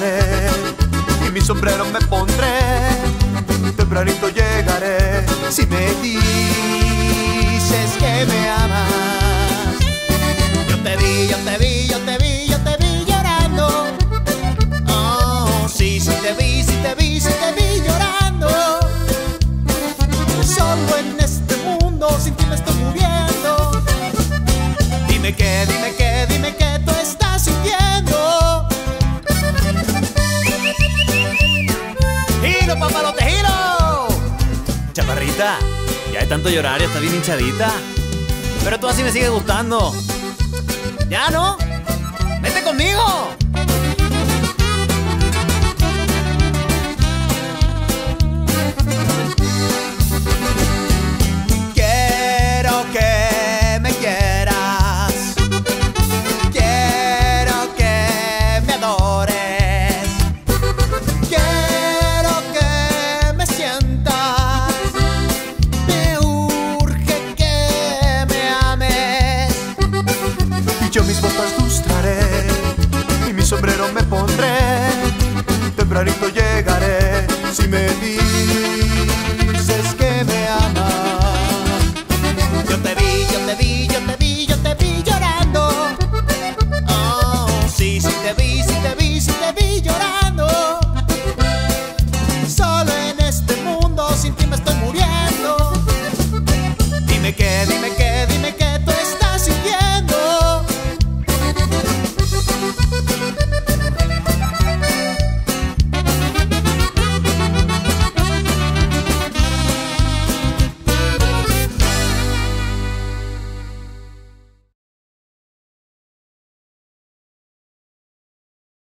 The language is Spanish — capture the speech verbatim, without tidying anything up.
lustraré y mi sombrero me pondré. Tempranito llegaré si me dices que me amas. Yo te vi, yo te vi, yo te vi, yo te vi llorando. Oh, sí, sí te vi, sí te vi, sí te vi llorando. Solo en este mundo sin ti me estoy muriendo. Dime qué, dime qué, dime qué tú estás sintiendo. ¡Giro, papalote, giro! Chaparrita, ya de tanto llorar ya está bien hinchadita. Pero tú así me sigues gustando. ¿Ya no? ¡Vete conmigo! Quiero que me quieras. Quiero que me adores. Quiero que me sientas. Me urge que me ames. Y yo mis botas lustraré y mi sombrero me pondré. Tempranito llegaré si me dices